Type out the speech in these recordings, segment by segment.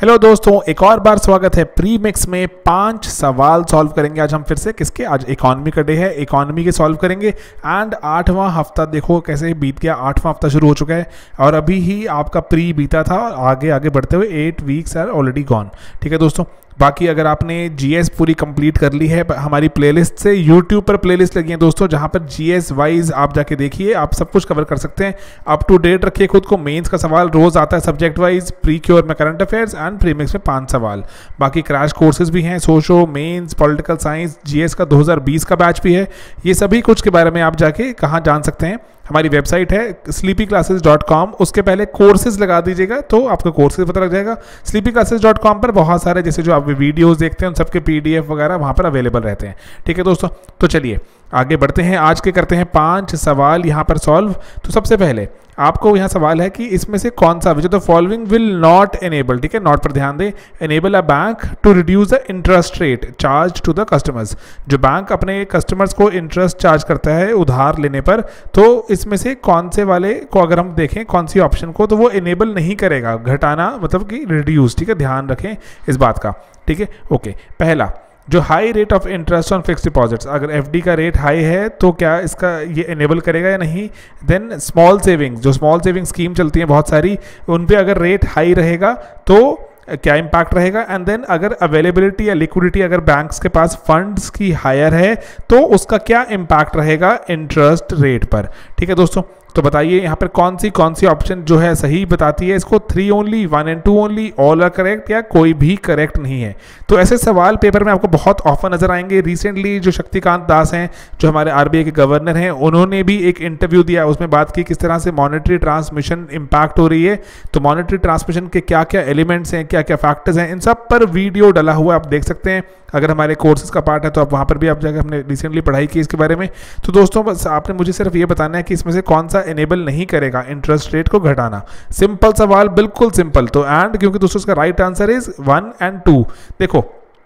Hello दोस्तों, एक और बार स्वागत है प्रीमिक्स में। 5 सवाल सॉल्व करेंगे आज हम फिर से। किसके? आज इकोनॉमी का डे है, इकोनॉमी के सॉल्व करेंगे। एंड 8वां हफ्ता देखो कैसे बीत गया। 8वां हफ्ता शुरू हो चुका है और अभी ही आपका प्री बीता था। आगे आगे बढ़ते हुए 8 वीक्स आर ऑलरेडी गॉन। ठीक है दोस्तों, बाकी अगर आपने जीएस पूरी कंप्लीट कर ली है, हमारी प्लेलिस्ट से यूट्यूब पर प्लेलिस्ट लगी है दोस्तों, जहां पर जीएस वाइज आप जाके देखिए, आप सब कुछ कवर कर सकते हैं। अप टू डेट रखिए खुद को। मेंस का सवाल रोज आता है सब्जेक्ट वाइज, प्री क्योर में करंट अफेयर्स एंड प्रीमिक्स में 5 सवाल। बाकी क्रैश कोर्सेज भी हैं, socio, mains, political science, GS का 2020 का बैच भी है। ये सभी कुछ के बारे में आप जाके कहाँ जान सकते हैं। हमारी वेबसाइट है sleepyclasses.com। उसके पहले कोर्सेज लगा दीजिएगा तो आपको कोर्सेज पता लग जाएगा। sleepyclasses.com पर बहुत सारे जैसे जो आप वीडियोस देखते हैं उन सबके पीडीएफ वगैरह वहाँ पर अवेलेबल रहते हैं। ठीक है दोस्तों, तो चलिए आगे बढ़ते हैं। आज के करते हैं 5 सवाल यहाँ पर सॉल्व। तो सबसे पहले आपको यहाँ सवाल है कि इसमें से कौन सा which the following will not enable, ठीक है, नॉट पर ध्यान दें, enable a bank to reduce the interest rate charge to the customers. जो बैंक अपने कस्टमर्स को इंटरेस्ट चार्ज करता है उधार लेने पर, तो इसमें से कौन से वाले को अगर हम देखें कौन सी ऑप्शन को, तो वो एनेबल नहीं करेगा। घटाना मतलब कि रिड्यूस, ठीक है, ध्यान रखें इस बात का। ठीक है, ओके। पहला, जो high rate of interest on fix deposits, अगर एफडी का रेट हाई है तो क्या इसका ये इनेबल करेगा या नहीं। देन स्मॉल सेविंग्स, जो स्मॉल सेविंग स्कीम चलती हैं बहुत सारी, उन पे अगर रेट हाई रहेगा तो क्या इम्पैक्ट रहेगा। एंड देन अगर अवेलेबिलिटी या लिक्विडिटी अगर बैंक्स के पास फंड्स की हायर है तो उसका क्या इम्पैक्ट रहेगा इंटरेस्ट रेट पर। ठीक है दोस्तों, तो बताइए यहाँ पर कौन सी ऑप्शन जो है सही बताती है इसको। 3 only, 1 and 2 only, all are correct, या कोई भी करेक्ट नहीं है। तो ऐसे सवाल पेपर में आपको बहुत ऑफन नजर आएंगे। रिसेंटली जो शक्तिकांत दास हैं, जो हमारे आरबीआई के गवर्नर हैं, उन्होंने भी एक इंटरव्यू दिया, उसमें बात की किस तरह से मॉनेटरी ट्रांसमिशन इम्पैक्ट हो रही है। तो मॉनेटरी ट्रांसमिशन के क्या क्या एलिमेंट्स हैं, क्या क्या फैक्टर्स हैं, इन सब पर वीडियो डला हुआ आप देख सकते हैं। अगर हमारे कोर्सेज का पार्ट है तो आप वहाँ पर भी आप जाकर, हमने रिसेंटली पढ़ाई की इसके बारे में। तो दोस्तों बस आपने मुझे सिर्फ ये बताना है कि इसमें से कौन सा इनेबल नहीं करेगा इंटरेस्ट रेट को घटाना। सिंपल सवाल, बिल्कुल सिंपल। तो एंड क्योंकि दोस्तों इसका राइट आंसर इज 1 and 2। देखो,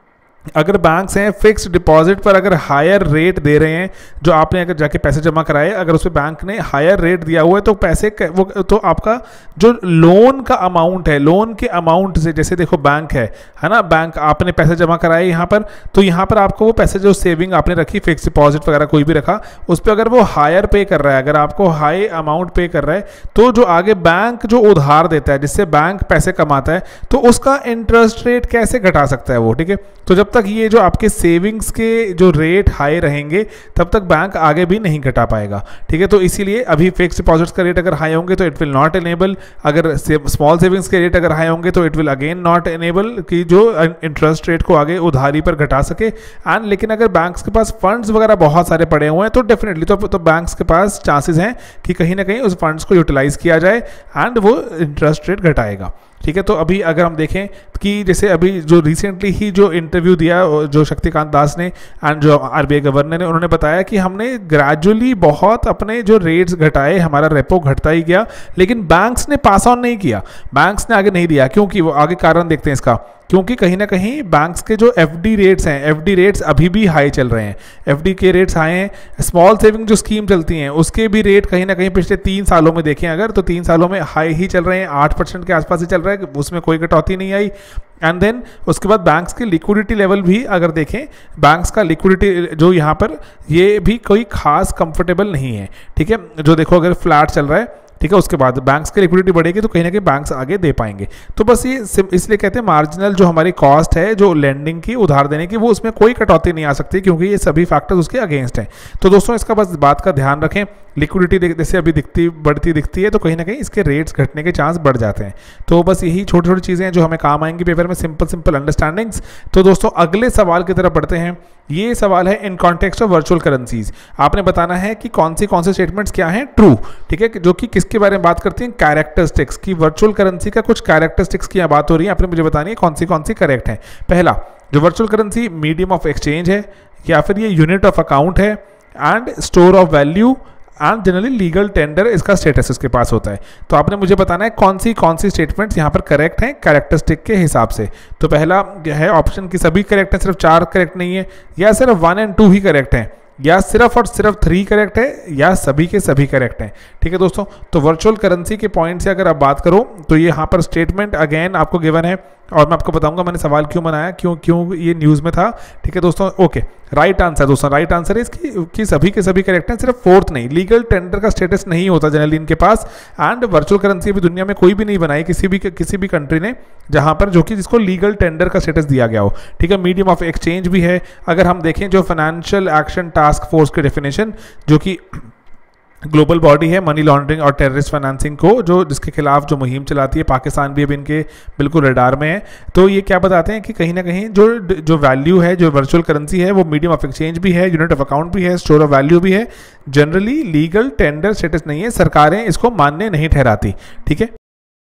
अगर बैंक्स हैं फिक्स्ड डिपॉजिट पर अगर हायर रेट दे रहे हैं, जो आपने अगर जाके पैसे जमा कराए, अगर उस पर बैंक ने हायर रेट दिया हुआ है तो पैसे वो तो आपका जो लोन का अमाउंट है, लोन के अमाउंट से, जैसे देखो बैंक है ना, बैंक आपने पैसे जमा कराए यहाँ पर, तो यहाँ पर आपको वो पैसे जो सेविंग आपने रखी, फिक्स डिपॉजिट वगैरह कोई भी रखा, उस पर अगर वो हायर पे कर रहा है, अगर आपको हाई अमाउंट पे कर रहा है, तो जो आगे बैंक जो उधार देता है, जिससे बैंक पैसे कमाता है, तो उसका इंटरेस्ट रेट कैसे घटा सकता है वो। ठीक है, तो जब तक ये जो आपके सेविंग्स के जो रेट हाई रहेंगे तब तक बैंक आगे भी नहीं घटा पाएगा। ठीक है, तो इसीलिए अभी फिक्स डिपॉजिट्स का रेट अगर हाई होंगे तो इट विल नॉट एनेबल, अगर स्मॉल सेविंग्स के रेट अगर हाई होंगे तो it will again not enable कि जो इंटरेस्ट रेट को आगे उधारी पर घटा सके। एंड लेकिन अगर बैंक्स के पास फंड्स वगैरह बहुत सारे पड़े हुए हैं तो डेफिनेटली तो बैंक्स के पास चांसेस हैं कि कहीं ना कहीं उस फंड्स को यूटिलाइज किया जाए एंड वो इंटरेस्ट रेट घटाएगा। ठीक है, तो अभी अगर हम देखें कि जैसे अभी जो रिसेंटली ही जो इंटरव्यू दिया जो शक्तिकांत दास ने एंड जो आरबीआई गवर्नर ने, उन्होंने बताया कि हमने ग्रेजुअली बहुत अपने जो रेट्स घटाए, हमारा रेपो घटता ही गया, लेकिन बैंक्स ने पास ऑन नहीं किया, बैंक्स ने आगे नहीं दिया। क्योंकि वो आगे कारण देखते हैं इसका, क्योंकि कहीं ना कहीं बैंक्स के जो एफडी रेट्स हैं, एफडी रेट्स अभी भी हाई चल रहे हैं, एफडी के रेट्स हाई हैं। स्मॉल सेविंग जो स्कीम चलती हैं उसके भी रेट कहीं ना कहीं पिछले 3 सालों में देखें अगर, तो 3 सालों में हाई ही चल रहे हैं, 8% के आसपास ही चल रहा है, उसमें कोई कटौती नहीं आई। एंड देन उसके बाद बैंक्स के लिक्विडिटी लेवल भी अगर देखें, बैंक्स का लिक्विडिटी जो यहाँ पर ये भी कोई खास कंफर्टेबल नहीं है। ठीक है, जो देखो अगर फ्लैट चल रहा है, ठीक है, उसके बाद बैंक्स की लिक्विडिटी बढ़ेगी तो कहीं ना कहीं बैंक्स आगे दे पाएंगे। तो बस ये इसलिए कहते हैं मार्जिनल जो हमारी कॉस्ट है जो लेंडिंग की, उधार देने की, वो उसमें कोई कटौती नहीं आ सकती क्योंकि ये सभी फैक्टर्स उसके अगेंस्ट हैं। तो दोस्तों इसका बस बात का ध्यान रखें, लिक्विडिटी जैसे अभी बढ़ती दिखती है तो कहीं ना कहीं इसके रेट्स घटने के चांस बढ़ जाते हैं। तो बस यही छोटी छोटी चीज़ें हैं जो हमें काम आएंगी पेपर में, सिंपल अंडरस्टैंडिंग्स। तो दोस्तों अगले सवाल की तरफ बढ़ते हैं। ये सवाल है in context of virtual currencies. आपने बताना है कि कौन से स्टेटमेंट्स क्या हैं ट्रू, ठीक है, जो कि किसके बारे में बात करती हैं, कैरेक्टरिस्टिक्स की, वर्चुअल करेंसी का कुछ कैरेक्टरिस्टिक्स की बात हो रही है। आपने मुझे बतानी है कौन सी करेक्ट है। पहला, जो virtual currency medium of exchange है, या फिर ये यूनिट ऑफ अकाउंट है, and store of value, and generally legal tender इसका स्टेटस उसके पास होता है। तो आपने मुझे बताना है कौन सी स्टेटमेंट्स यहाँ पर करेक्ट हैं कैरेक्टरिस्टिक के हिसाब से। तो पहला है ऑप्शन की सभी करेक्ट हैं, सिर्फ 4 करेक्ट नहीं है, या सिर्फ 1 and 2 ही करेक्ट हैं, या सिर्फ और सिर्फ 3 करेक्ट है, या सभी के सभी करेक्ट हैं। ठीक है दोस्तों। तो वर्चुअल करेंसी के पॉइंट से अगर आप बात करो तो ये यहाँ पर स्टेटमेंट अगेन आपको गिवन है और मैं आपको बताऊंगा मैंने सवाल क्यों बनाया, क्यों ये न्यूज़ में था। ठीक है दोस्तों, ओके। राइट आंसर दोस्तों, राइट आंसर है इसकी कि सभी के सभी करेक्ट हैं, सिर्फ फोर्थ नहीं। लीगल टेंडर का स्टेटस नहीं होता जनरली इनके पास। एंड वर्चुअल करेंसी अभी दुनिया में कोई भी नहीं बनाई किसी भी कंट्री ने जहां पर जो कि जिसको लीगल टेंडर का स्टेटस दिया गया हो। ठीक है, मीडियम ऑफ एक्सचेंज भी है। अगर हम देखें जो फाइनेंशियल एक्शन टास्क फोर्स की डेफिनेशन, जो कि ग्लोबल बॉडी है मनी लॉन्ड्रिंग और टेररिस्ट फाइनेंसिंग को जो जिसके खिलाफ जो मुहिम चलाती है, पाकिस्तान भी अब इनके बिल्कुल रडार में है। तो ये क्या बताते हैं कि कहीं ना कहीं जो वैल्यू है, जो वर्चुअल करेंसी है, वो मीडियम ऑफ एक्सचेंज भी है, यूनिट ऑफ अकाउंट भी है, स्टोर ऑफ वैल्यू भी है। जनरली लीगल टेंडर स्टेटस नहीं है, सरकारें इसको मान्य नहीं ठहराती। ठीक है,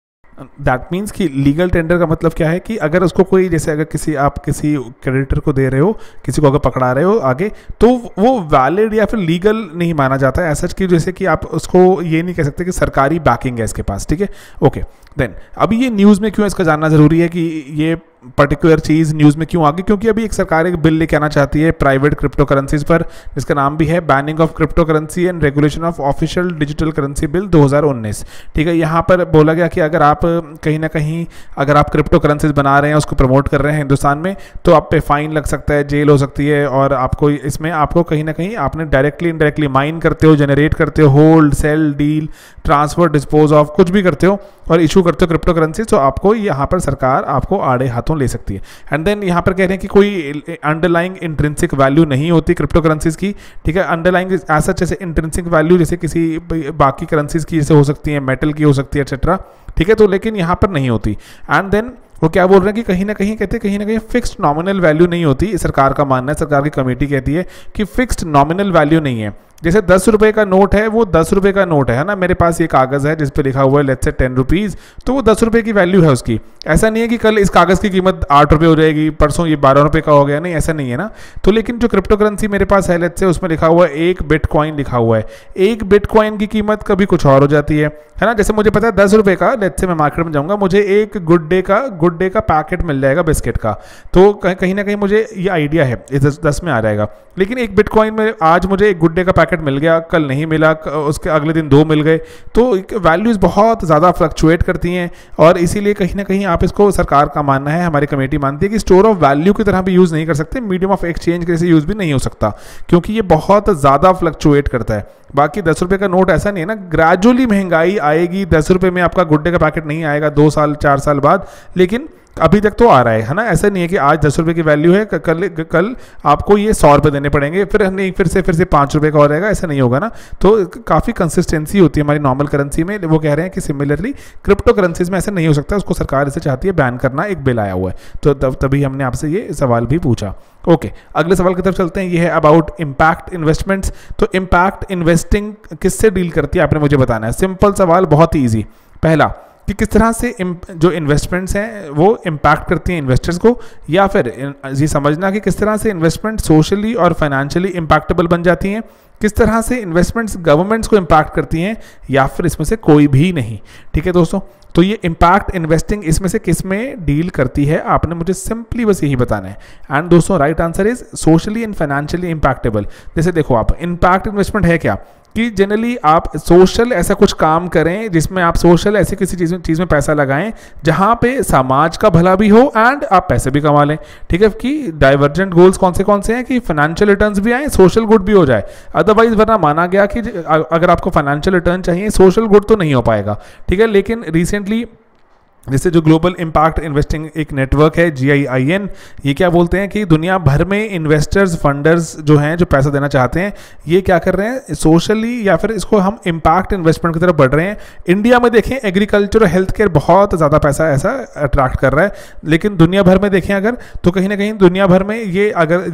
दैट मीन्स कि लीगल टेंडर का मतलब क्या है कि अगर उसको कोई, जैसे अगर आप किसी क्रेडिटर को दे रहे हो, किसी को अगर पकड़ा रहे हो आगे, तो वो वैलिड या फिर लीगल नहीं माना जाता है ऐसा कि जैसे कि आप उसको ये नहीं कह सकते कि सरकारी बैकिंग है इसके पास। ठीक है, ओके। देन अभी ये न्यूज़ में क्यों इसका जानना ज़रूरी है कि ये पर्टिकुलर चीज़ न्यूज़ में क्यों आ गई, क्योंकि अभी एक सरकार एक बिल लेके आना चाहती है प्राइवेट क्रिप्टो करेंसीज पर, जिसका नाम भी है banning of crypto currency and regulation of official digital currency bill 2019। ठीक है, यहाँ पर बोला गया कि अगर आप कहीं ना कहीं अगर आप क्रिप्टो करेंसीज बना रहे हैं, उसको प्रमोट कर रहे हैं हिंदुस्तान में, तो आप पे फाइन लग सकता है, जेल हो सकती है, और आपको इसमें आपको कहीं ना कहीं आपने डायरेक्टली इनडायरेक्टली माइन करते हो, जनरेट करते हो, hold sell deal transfer dispose of कुछ भी करते हो और इशू करते हो क्रिप्टो करेंसी, तो आपको यहाँ पर सरकार आपको आड़े हाथों ले सकती है। एंड देन यहाँ पर कह रहे हैं कि कोई अंडरलाइंग इंट्रिंसिक वैल्यू नहीं होती क्रिप्टो करेंसीज की। ठीक है, अंडरलाइंग ऐसा जैसे इंट्रिंसिक वैल्यू जैसे किसी बाकी करेंसीज की जैसे हो सकती है, मेटल की हो सकती है एक्सेट्रा। ठीक है, तो लेकिन यहाँ पर नहीं होती। एंड देन वो क्या बोल रहे हैं कि कहीं ना कहीं कहते हैं कहीं ना कहीं फिक्स्ड नॉमिनल वैल्यू नहीं होती। सरकार का मानना है, सरकार की कमेटी कहती है कि फिक्स्ड नॉमिनल वैल्यू नहीं है। जैसे 10 रुपये का नोट है, वो 10 रुपये का नोट है ना। मेरे पास ये कागज़ है जिस पे लिखा हुआ है लेट्स से 10 रुपीज़, तो वो 10 रुपये की वैल्यू है उसकी। ऐसा नहीं है कि कल इस कागज़ की कीमत 8 रुपये हो जाएगी, परसों ये 12 रुपये का हो गया, नहीं ऐसा नहीं है ना। तो लेकिन जो क्रिप्टो करेंसी मेरे पास है लेट्स से उसमें लिखा हुआ है 1 बिटकॉइन लिखा हुआ है। 1 बिटकॉइन की कीमत कभी कुछ और हो जाती है ना। जैसे मुझे पता है 10 रुपये का, लेट्स से मैं मार्केट में जाऊँगा, मुझे एक गुड डे का पैकेट मिल जाएगा बिस्किट का, तो कहीं ना कहीं मुझे ये आइडिया है 10 में आ जाएगा। लेकिन एक बिटकॉइन में आज मुझे एक गुड डे का पैकेट मिल गया, कल नहीं मिला, उसके अगले दिन 2 मिल गए, तो वैल्यूज़ बहुत ज़्यादा फ्लक्चुएट करती हैं। और इसीलिए कहीं ना कहीं आप इसको, सरकार का मानना है, हमारी कमेटी मानती है कि स्टोर ऑफ वैल्यू की तरह भी यूज़ नहीं कर सकते, मीडियम ऑफ एक्सचेंज जैसे यूज़ भी नहीं हो सकता, क्योंकि ये बहुत ज़्यादा फ्लक्चुएट करता है। बाकी 10 रुपये का नोट ऐसा नहीं है ना, ग्रेजुअली महंगाई आएगी, 10 रुपये में आपका गुड डे का पैकेट नहीं आएगा 2 साल 4 साल बाद, लेकिन अभी तक तो आ रहा है ना। ऐसा नहीं है कि आज 10 रुपये की वैल्यू है, कल आपको ये 100 रुपये देने पड़ेंगे, फिर से 5 रुपये का हो जाएगा, ऐसा नहीं होगा ना। तो काफ़ी कंसिस्टेंसी होती है हमारी नॉर्मल करेंसी में। वो कह रहे हैं कि सिमिलरली क्रिप्टो करेंसीज में ऐसा नहीं हो सकता, उसको सरकार इसे चाहती है बैन करना, एक बिल आया हुआ है, तो तभी हमने आपसे ये सवाल भी पूछा। ओके, अगले सवाल की तरफ चलते हैं। ये है अबाउट इम्पैक्ट इन्वेस्टमेंट्स। तो इम्पैक्ट इन्वेस्टिंग किससे डील करती है आपने मुझे बताना है। सिंपल सवाल, बहुत ही ईजी। पहला कि किस तरह से जो इन्वेस्टमेंट्स हैं वो इम्पैक्ट करती हैं इन्वेस्टर्स को, या फिर ये समझना कि किस तरह से इन्वेस्टमेंट सोशली और फाइनेंशियली इम्पैक्टेबल बन जाती हैं, किस तरह से इन्वेस्टमेंट्स गवर्नमेंट्स को इम्पैक्ट करती हैं, या फिर इसमें से कोई भी नहीं। ठीक है दोस्तों, तो ये इम्पैक्ट इन्वेस्टिंग इसमें से किस में डील करती है आपने मुझे सिंपली बस यही बताना है। एंड दोस्तों right answer is socially and financially impactable. जैसे देखो आप, इम्पैक्ट इन्वेस्टमेंट है क्या कि जनरली आप सोशल ऐसा कुछ काम करें जिसमें आप सोशल ऐसी किसी चीज़ में पैसा लगाएं जहां पे समाज का भला भी हो एंड आप पैसे भी कमा लें। ठीक है, कि डाइवर्जेंट गोल्स कौन से हैं कि फाइनेंशियल रिटर्न्स भी आए, सोशल गुड भी हो जाए। अदरवाइज वरना माना गया कि अगर आपको फाइनेंशियल रिटर्न चाहिए, सोशल गुड तो नहीं हो पाएगा। ठीक है, लेकिन रिसेंटली जैसे जो ग्लोबल इम्पैक्ट इन्वेस्टिंग एक नेटवर्क है GIIN, ये क्या बोलते हैं कि दुनिया भर में इन्वेस्टर्स फंडर्स जो हैं जो पैसा देना चाहते हैं, ये क्या कर रहे हैं सोशली या फिर इसको हम इम्पैक्ट इन्वेस्टमेंट की तरफ बढ़ रहे हैं। इंडिया में देखें एग्रीकल्चर और हेल्थ केयर बहुत ज़्यादा पैसा ऐसा अट्रैक्ट कर रहा है, लेकिन दुनिया भर में देखें अगर तो कहीं ना कहीं दुनिया भर में ये अगर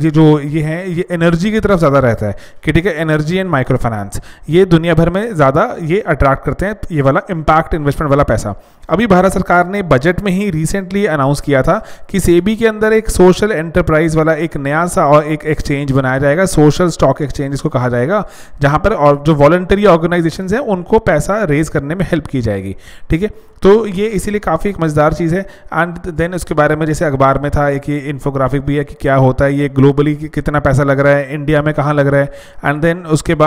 ये एनर्जी की तरफ ज़्यादा रहता है कि ठीक है, एनर्जी एंड माइक्रो फाइनेंस, ये दुनिया भर में ज़्यादा ये अट्रैक्ट करते हैं ये वाला इम्पैक्ट इन्वेस्टमेंट वाला पैसा। अभी भारत सरकार ने बजट में ही रिसेंटली अनाउंस किया था कि सेबी के अंदर एक सोशल एंटरप्राइज वाला एक नया सा और एक एक्सचेंज बनाया जाएगा, सोशल स्टॉक एक्सचेंज इसको कहा जाएगा, जहां पर और जो वॉलंटरी ऑर्गेनाइजेशंस हैं उनको पैसा रेज करने में हेल्प की जाएगी। ठीक है, तो ये इसीलिए काफ़ी एक मज़ेदार चीज़ है। एंड देन उसके बारे में जैसे अखबार में था एक ये इन्फोग्राफिक भी है कि क्या होता है ये, ग्लोबली कितना पैसा लग रहा है, इंडिया में कहाँ लग रहा है। एंड देन उसके बाद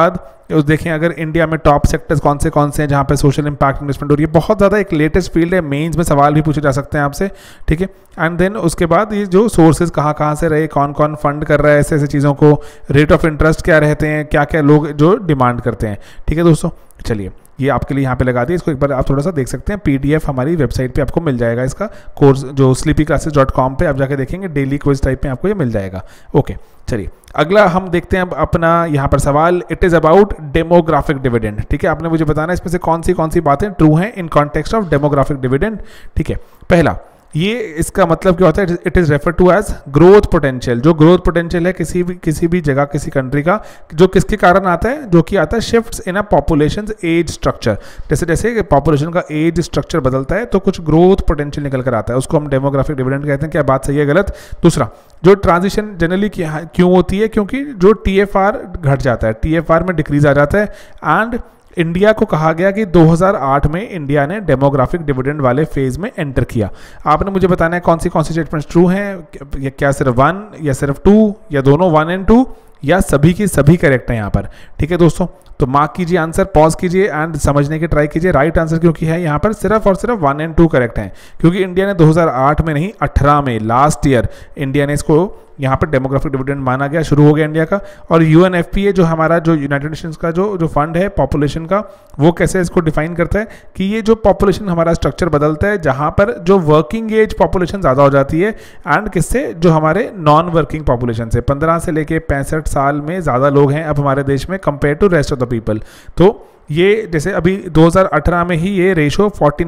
उस देखें अगर इंडिया में टॉप सेक्टर्स कौन से हैं जहाँ पे सोशल इंपैक्ट इन्वेस्टमेंट हो रही है। बहुत ज़्यादा एक लेटेस्ट फील्ड है, मेंस में सवाल भी पूछे जा सकते हैं आपसे, ठीक है। एंड देन उसके बाद ये जो सोर्सेज कहाँ से रहे, कौन कौन फंड कर रहा है ऐसे चीज़ों को, रेट ऑफ इंटरेस्ट क्या रहते हैं, क्या क्या लोग जो डिमांड करते हैं, ठीक है दोस्तों। चलिए ये आपके लिए यहाँ पे लगा दिए, इसको एक बार आप थोड़ा सा देख सकते हैं। पीडीएफ हमारी वेबसाइट पे आपको मिल जाएगा, इसका कोर्स जो sleepyclasses.com पे आप जाके देखेंगे, डेली क्विज टाइप में आपको ये मिल जाएगा। ओके चलिए अगला हम देखते हैं अपना यहाँ पर सवाल। It is about demographic dividend, ठीक है। आपने मुझे बताना है इसमें से कौन सी बातें ट्रू हैं in context of demographic dividend, ठीक है। पहला, ये इसका मतलब क्या होता है, it is refer to age growth potential. जो ग्रोथ पोटेंशियल है किसी भी जगह किसी कंट्री का, जो किसके कारण आता है, जो कि आता है shifts in a population age structure. जैसे जैसे पॉपुलेशन का एज स्ट्रक्चर बदलता है तो कुछ ग्रोथ पोटेंशियल निकल कर आता है, उसको हम डेमोग्राफिक डिविडेंड कहते हैं। क्या बात सही है गलत? दूसरा, जो ट्रांजिशन जनरली क्यों होती है, क्योंकि जो टीएफआर घट जाता है, टीएफआर में डिक्रीज आ जाता है। एंड इंडिया को कहा गया कि 2008 में इंडिया ने डेमोग्राफिक डिविडेंड वाले फेज में एंटर किया। आपने मुझे बताना है कौन सी स्टेटमेंट्स ट्रू हैं, क्या सिर्फ 1 या सिर्फ 2 या दोनों 1 और 2 या सभी की सभी करेक्ट हैं यहाँ पर, ठीक है दोस्तों। तो मार्क कीजिए आंसर, पॉज कीजिए एंड समझने की ट्राई कीजिए। राइट आंसर क्योंकि है यहाँ पर सिर्फ और सिर्फ 1 और 2 करेक्ट हैं, क्योंकि इंडिया ने 2008 में नहीं 18 में, लास्ट ईयर इंडिया ने इसको यहाँ पर डेमोग्राफिक डिविडेंड माना गया, शुरू हो गया इंडिया का। और यूएनएफपीए जो हमारा जो यूनाइटेड नेशंस का जो फंड है पॉपुलेशन का, वो कैसे इसको डिफाइन करता है कि ये जो पॉपुलेशन हमारा स्ट्रक्चर बदलता है, जहाँ पर जो वर्किंग एज पॉपुलेशन ज़्यादा हो जाती है एंड किससे, जो हमारे नॉन वर्किंग पॉपुलेशन से 15 से लेके 65 साल में ज़्यादा लोग हैं अब हमारे देश में compare to rest of the people. तो ये जैसे अभी 2018 में ही ये रेशो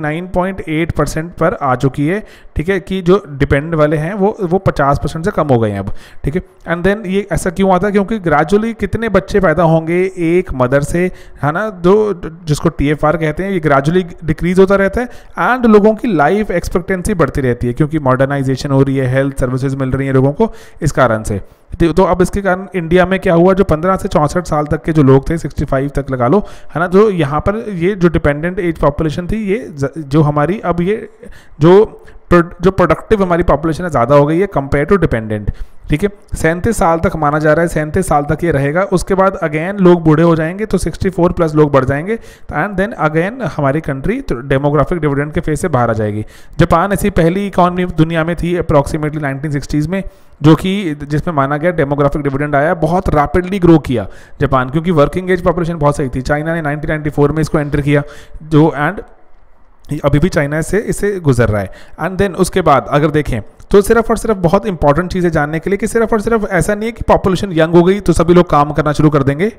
49.8% पर आ चुकी है, ठीक है, कि जो डिपेंडेंट वाले हैं वो 50% से कम हो गए हैं अब, ठीक है। एंड देन ये ऐसा क्यों आता है, क्योंकि ग्रेजुअली कितने बच्चे पैदा होंगे एक मदर से, है ना, जिसको टीएफआर कहते हैं, ये ग्रेजुअली डिक्रीज होता रहता है एंड लोगों की लाइफ एक्सपेक्टेंसी बढ़ती रहती है, क्योंकि मॉडर्नाइजेशन हो रही है, हेल्थ सर्विसेज मिल रही हैं लोगों को इस कारण से। तो अब इसके कारण इंडिया में क्या हुआ, जो 15 से 64 साल तक के जो लोग थे, 65 तक लगा लो, है ना, जो यहाँ पर ये जो डिपेंडेंट एज पॉपुलेशन थी, ये जो हमारी अब ये जो प्रोडक्टिव हमारी पॉपुलेशन है ज़्यादा हो गई है कंपेयर टू डिपेंडेंट, ठीक है। 37 साल तक माना जा रहा है, 37 साल तक ये रहेगा। उसके बाद अगेन लोग बूढ़े हो जाएंगे तो 64+ लोग बढ़ जाएंगे एंड देन अगेन हमारी कंट्री तो डेमोग्राफिक डिविडेंड के फेज से बाहर आ जाएगी। जापान ऐसी पहली इकॉनमी दुनिया में थी अप्रॉक्सीमेटली 1960s में, जो कि जिसमें माना गया डेमोग्राफिक डिविडेंड आया, बहुत रैपिडली ग्रो किया जापान, क्योंकि वर्किंग एज पॉपुलेशन बहुत सही थी। चाइना ने 1994 में इसको एंटर किया, जो एंड अभी भी चाइना से इसे गुजर रहा है। एंड देन उसके बाद अगर देखें तो सिर्फ और सिर्फ बहुत इंपॉर्टेंट चीज़ें जानने के लिए कि सिर्फ और सिर्फ ऐसा नहीं है कि पॉपुलेशन यंग हो गई तो सभी लोग काम करना शुरू कर देंगे।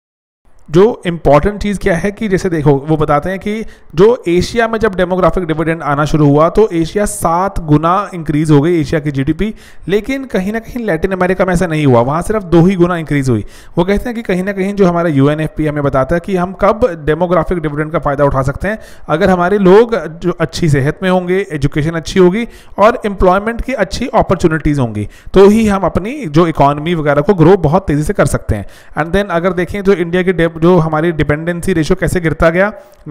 जो इंपॉर्टेंट चीज़ क्या है कि जैसे देखो वो बताते हैं कि जो एशिया में जब डेमोग्राफिक डिविडेंड आना शुरू हुआ तो एशिया 7 गुना इंक्रीज हो गई एशिया की जीडीपी, लेकिन कहीं ना कहीं लैटिन अमेरिका में ऐसा नहीं हुआ, वहाँ सिर्फ 2 ही गुना इंक्रीज हुई। वो कहते हैं कि कहीं ना कहीं जो हमारा यूएनएफपी हमें बताता है कि हम कब डेमोग्राफिक डिविडेंड का फ़ायदा उठा सकते हैं, अगर हमारे लोग जो अच्छी सेहत में होंगे, एजुकेशन अच्छी होगी और एम्प्लॉयमेंट की अच्छी अपॉर्चुनिटीज़ होंगी, तो ही हम अपनी जो इकॉनमी वगैरह को ग्रो बहुत तेज़ी से कर सकते हैं। एंड देन अगर देखें जो इंडिया की जो हमारी डिपेंडेंसी रेशो कैसे गिरता गया,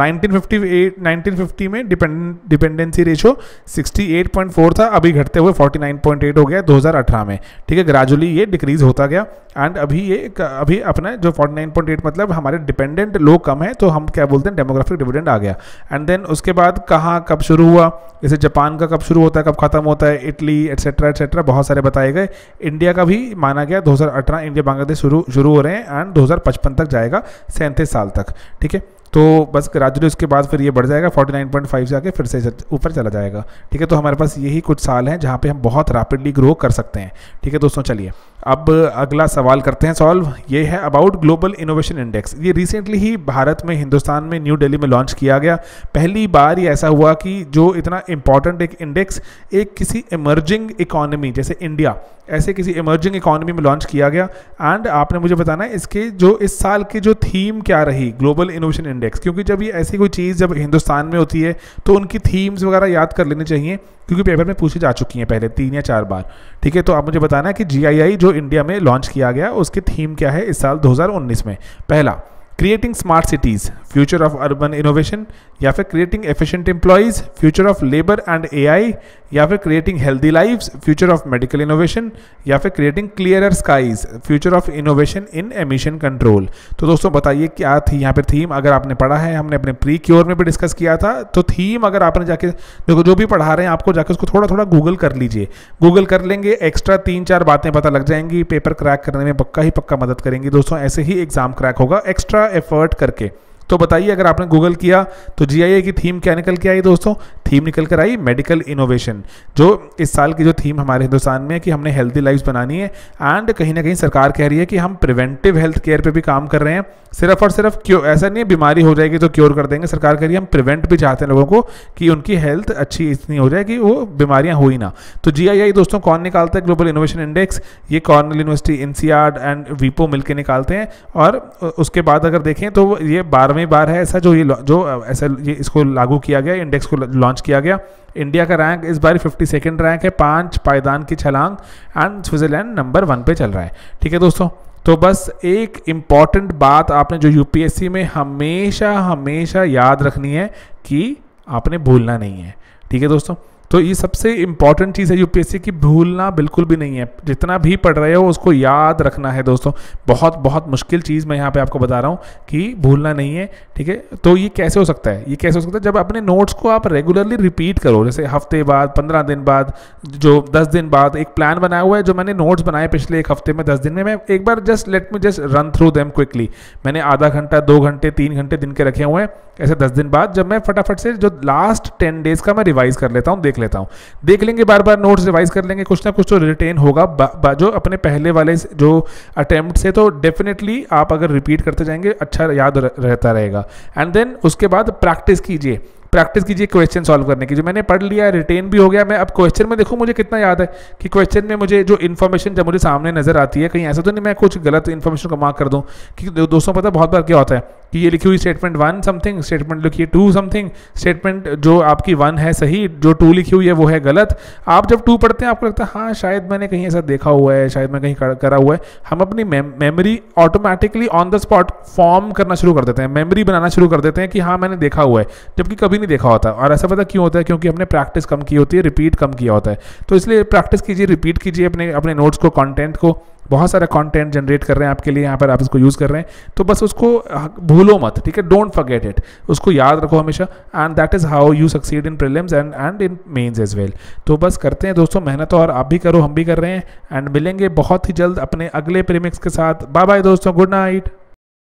1950 में डिपेंडेंसी रेशो 68.4 था, अभी घटते हुए 49.8 हो गया 2018 में, ठीक है। ग्रेजुअली ये डिक्रीज होता गया एंड अभी अपना जो 49.8 मतलब हमारे डिपेंडेंट लोग कम है, तो हम क्या बोलते हैं डेमोग्राफिक डिविडेंड आ गया। एंड देन उसके बाद कहाँ कब शुरू हुआ, जैसे जापान का कब शुरू होता है कब खत्म होता है, इटली एटसेट्रा बहुत सारे बताए गए। इंडिया का भी माना गया 2018 इंडिया बांग्लादेश शुरू हो रहे हैं एंड 2055 तक जाएगा, 37 साल तक, ठीक है। तो बस ग्रेजुअली उसके बाद फिर ये बढ़ जाएगा 49.5 से आके फिर से ऊपर चला जाएगा, ठीक है। तो हमारे पास यही कुछ साल हैं जहाँ पे हम बहुत रैपिडली ग्रो कर सकते हैं, ठीक है दोस्तों। चलिए अब अगला सवाल करते हैं सॉल्व। ये है अबाउट ग्लोबल इनोवेशन इंडेक्स। ये रिसेंटली ही भारत में, हिंदुस्तान में, न्यू दिल्ली में लॉन्च किया गया। पहली बार ये ऐसा हुआ कि जो इतना इंपॉर्टेंट एक इंडेक्स एक किसी इमर्जिंग इकोनॉमी जैसे इंडिया, ऐसे किसी इमर्जिंग इकोनॉमी में लॉन्च किया गया। एंड आपने मुझे बताना है इसके जो इस साल की जो थीम क्या रही, ग्लोबल इनोवेशन इंडेक्स, क्योंकि जब ये ऐसी कोई चीज़ जब हिंदुस्तान में होती है तो उनकी थीम्स वगैरह याद कर लेनी चाहिए, क्योंकि पेपर में पूछी जा चुकी हैं पहले 3 या 4 बार, ठीक है। तो आप मुझे बताना है कि GII जो इंडिया में लॉन्च किया गया उसकी थीम क्या है इस साल 2019 में। पहला, creating smart cities, future of urban innovation, या फिर creating efficient employees, future of labour and AI, या फिर creating healthy lives, future of medical innovation, या फिर creating clearer skies, future of innovation in emission control. तो दोस्तों बताइए क्या थी यहाँ पर थीम। अगर आपने पढ़ा है, हमने अपने प्री क्योर में भी डिस्कस किया था, तो थीम अगर आपने जाके देखो, जो भी पढ़ा रहे हैं आपको जाके उसको थोड़ा थोड़ा गूगल कर लीजिए। गूगल कर लेंगे, एक्स्ट्रा 3-4 बातें पता लग जाएंगी, पेपर क्रैक करने में पक्का ही पक्का मदद करेंगी दोस्तों। ऐसे ही एग्जाम क्रैक होगा एक्स्ट्रा एफर्ट करके। तो बताइए अगर आपने गूगल किया तो जीआईए की थीम क्या निकल के आई दोस्तों? थीम निकल कर आई मेडिकल इनोवेशन। जो इस साल की जो थीम हमारे हिंदुस्तान में है कि हमने हेल्दी लाइफ्स बनानी है, एंड कहीं ना कहीं सरकार कह रही है कि हम प्रिवेंटिव हेल्थ केयर पे भी काम कर रहे हैं। सिर्फ और सिर्फ क्योर, ऐसा नहीं है बीमारी हो जाएगी तो क्योर कर देंगे। सरकार कह रही है हम प्रिवेंट भी चाहते हैं लोगों को कि उनकी हेल्थ अच्छी इतनी हो जाए कि वो बीमारियां हो ही ना। तो जीआईआई दोस्तों कौन निकालता है? Global innovation index. ये कॉर्नेल यूनिवर्सिटी, एनसीईआरटी एंड वीपो मिलकर निकालते हैं। और उसके बाद अगर देखें तो ये 12वीं बार है ऐसा ये इसको लागू किया गया, इंडेक्स को लॉन्च किया गया। इंडिया का रैंक इस बार 52nd रैंक है, 5 पायदान की छलांग, एंड स्विट्जरलैंड नंबर 1 पे चल रहा है। ठीक है दोस्तों, तो बस एक इम्पॉर्टेंट बात आपने जो यूपीएससी में हमेशा हमेशा याद रखनी है कि आपने भूलना नहीं है। ठीक है दोस्तों, तो ये सबसे इंपॉर्टेंट चीज़ है यूपीएससी की, भूलना बिल्कुल भी नहीं है। जितना भी पढ़ रहे हो उसको याद रखना है दोस्तों। बहुत बहुत मुश्किल चीज़ मैं यहाँ पे आपको बता रहा हूँ कि भूलना नहीं है। ठीक है, तो ये कैसे हो सकता है? ये कैसे हो सकता है? जब अपने नोट्स को आप रेगुलरली रिपीट करो, जैसे हफ्ते बाद, 15 दिन बाद, जो 10 दिन बाद। एक प्लान बनाया हुआ है जो मैंने नोट्स बनाए पिछले एक हफ्ते में, 10 दिन में, मैं एक बार let me just run through them quickly. मैंने आधा घंटा, 2 घंटे, 3 घंटे दिन के रखे हुए हैं। ऐसे 10 दिन बाद जब मैं फटाफट से जो लास्ट 10 डेज का मैं रिवाइज कर लेता हूँ, देख लेंगे, बार बार नोट्स रिवाइज कर लेंगे, कुछ ना कुछ तो रिटेन होगा जो अपने पहले वाले जो अटेम्प्ट से। तो डेफिनेटली आप अगर रिपीट करते जाएंगे अच्छा याद रहता रहेगा। एंड देन उसके बाद प्रैक्टिस कीजिए क्वेश्चन सॉल्व करने की। जो मैंने पढ़ लिया, रिटेन भी हो गया, मैं अब क्वेश्चन में देखूँ मुझे कितना याद है कि क्वेश्चन में मुझे जो इन्फॉर्मेशन जब मुझे सामने नजर आती है, कहीं ऐसा तो नहीं मैं कुछ गलत इन्फॉर्मेशन को मार्क कर दूं। कि दोस्तों पता बहुत बार क्या होता है कि ये लिखी हुई स्टेटमेंट 1 समथिंग, स्टेटमेंट लिखी 2 समथिंग, स्टेटमेंट जो आपकी 1 है सही, जो 2 लिखी हुई है वो है गलत। आप जब 2 पढ़ते हैं आपको लगता है हाँ शायद मैंने कहीं ऐसा देखा हुआ है, शायद मैं कहीं करा हुआ है। हम अपनी memory automatically on the spot form करना शुरू कर देते हैं, मेमोरी बनाना शुरू कर देते हैं कि हाँ मैंने देखा हुआ है, जबकि कभी नहीं देखा होता। और ऐसा पता क्यों होता है? क्योंकि हमने प्रैक्टिस कम की होती है, रिपीट कम किया होता है। तो इसलिए प्रैक्टिस कीजिए, रिपीट कीजिए अपने नोट्स को, कंटेंट को। बहुत सारा कंटेंट जनरेट कर रहे हैं आपके लिए यहाँ पर, आप इसको यूज़ कर रहे हैं, तो बस उसको भूलो मत। ठीक है, डोंट फॉरगेट इट, उसको याद रखो हमेशा। And that is how you succeed in prelims and in mains as well. तो बस करते हैं दोस्तों मेहनत, और आप भी करो, हम भी कर रहे हैं। एंड मिलेंगे बहुत ही जल्द अपने अगले प्रीमिक्स के साथ। बाय बाय दोस्तों, गुड नाइट।